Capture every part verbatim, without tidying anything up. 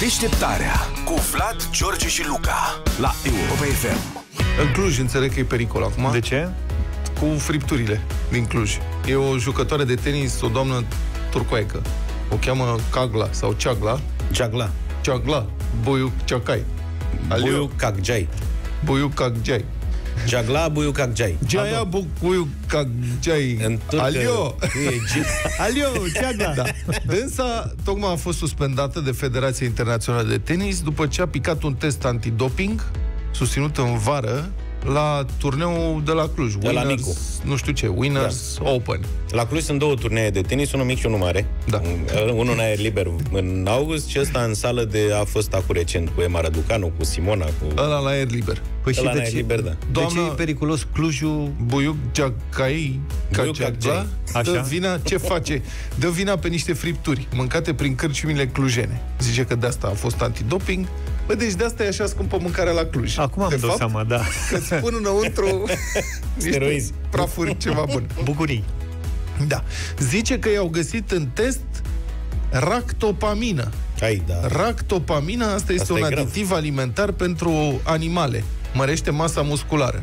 Deșteptarea cu Vlad, George și Luca la Europa F M. În Cluj înțeleg că e pericol acum. De ce? Cu fripturile din Cluj. E o jucătoare de tenis, o doamnă turcoaică. O cheamă Cagla sau Ceagla. Ceagla. Ceagla. Boiuc Ceacai. Boiuc Caggiai. Boiuc Caggiai. Ceagla Boiuc Caggiai. Ceaia Boiuc Caggiai. În turcă. Alio. Alio, Ceagla. Da. Dânsa tocmai a fost suspendată de Federația Internațională de Tenis după ce a picat un test antidoping susținut în vară la turneul de la Cluj. De la Nicu. Nu știu ce, Winners da. Open. La Cluj sunt două turnee de tenis, unul mic și unul mare. Da. Unul în aer liber în august și ăsta în sală de a fost acum recent cu Ema Raducanu, cu Simona, cu... Ăla la aer liber. Păi și Ăla de în aer ce, liber, da. Doamna, de ce e periculos Clujul? Boiuc Ceacai, Boiuc Caggiai. dă vina, ce face? Dă vina pe niște fripturi mâncate prin cârciumile clujene. Zice că de asta a fost antidoping. Bă, deci de asta e așa scumpă mâncarea la Cluj. Acum am dat seama, da. Că-ți pun înăuntru Steroizi. prafuri ceva bun. Bucurii. Da. Zice că i-au găsit în test ractopamină. Ai, da. Ractopamina, asta este Asta un e grav. aditiv alimentar pentru animale. Mărește masa musculară.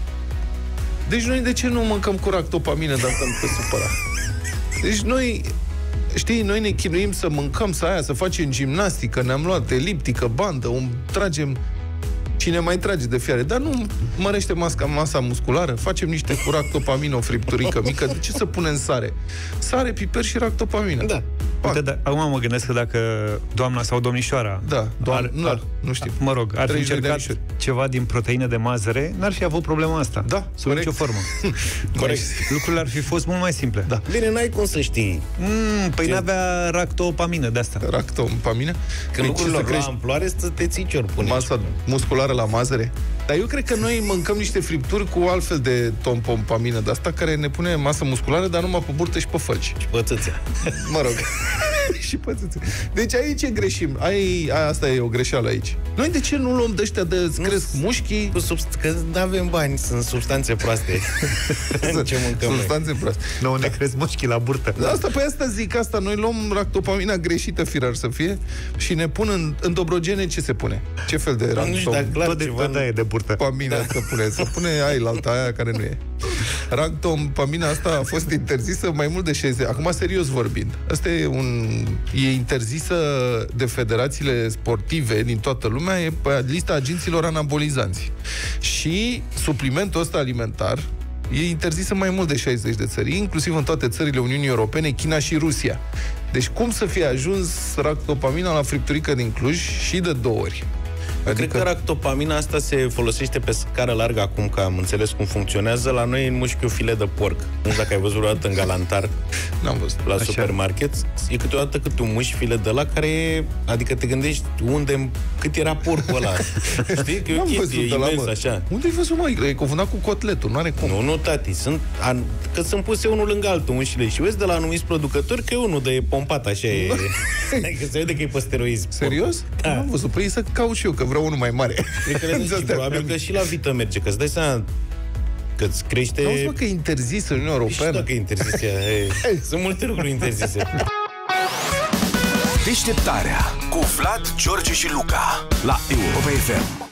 Deci noi de ce nu mâncăm cu ractopamină dacă nu te supăra? Deci noi, știi, noi ne chinuim să mâncăm, să aia, să facem gimnastică, ne-am luat eliptică, bandă, um, tragem... Cine mai trage de fiare, dar nu mărește masca, masa musculară, facem niște cu ractopamină, o fripturică mică, de ce să punem sare? Sare, piper și ractopamină. Da. Uite, da, acum mă gândesc că dacă doamna sau domnișoara Da, doamna, ar, nu, ar, nu știu. Mă rog, ar fi treizeci de încercat anișori. ceva din proteine de mazăre, n-ar fi avut problema asta. Da, sub corect. nicio formă. Corect. Lucrurile ar fi fost mult mai simple. Da. Bine, n-ai cum să știi. Mm, păi Ce? n-avea ractopamină de asta. Ractopamină. Că Deci lucrurile să la crești amploare să te ții ce ori pune. masa musculară la mazăre. Dar eu cred că noi mâncăm niște fripturi cu altfel de tompompamină de asta care ne pune masă musculară, dar numai pe burtă și pe fălci. Și pățâțe. Mă rog. Și pățâțe. Deci aici e greșim. Ai, asta e o greșeală aici. Noi de ce nu luăm de ăștia de îți cresc mușchii? Cu subst- că nu avem bani, sunt substanțe proaste. Ce mâncăm noi? Substanțe proaste. Nu, ne crezi mușchii la burtă. Da, asta, pe asta zic, asta. Noi luăm ractopamina greșită, firar să fie, și ne pun în, în Dobrogene ce se pune? Ce fel de Nu știu, dar clar Tot de, ceva... tot de, de burtă. Pamina da. să pune, să pune ai la alta aia care nu e. Ractopamina asta a fost interzisă mai mult de șaizeci. Acum serios vorbind. Asta e un e interzisă de federațiile sportive din toată lumea, e pe lista agenților anabolizanți. Și suplimentul ăsta alimentar e interzis în mai mult de șaizeci de țări, inclusiv în toate țările Uniunii Europene, China și Rusia. Deci cum să fie ajuns ractopamina la fripturică din Cluj și de două ori? Adică... Cred că ractopamina asta se folosește pe scară largă acum, că am înțeles cum funcționează. La noi în mușchiul filet de porc. Nu știu dacă ai văzut vreodată în Galantar. N-am văzut. La Așa. supermarket. E câteodată câte un mușchi filet de la care e... Adică te gândești unde... Cât era porcul ăla. Știi? Că e o N-am chestie văzut de la, imens, mă. așa. Unde ai văzut, mă? E confundat cu cotletul, nu are cum. Nu, nu, tati. Sunt... An... Că sunt puse unul lângă altul, mușchile. Și vezi de la anumiți producători că e unul de pompat, așa e... Că se vede că e pe steroizi. Serios? Da. N-am văzut. Păi să caut și eu, că vreau unul mai mare. Cred că le zici, probabil că și la vită merge, că îți dai seama că îți crește... Auzi, mă, că e interzis în Uniunea Și Europeană. dacă e interzis ea, e... Sunt multe lucruri interzise. Deșteptarea cu Vlad, George și Luca la Europa F M.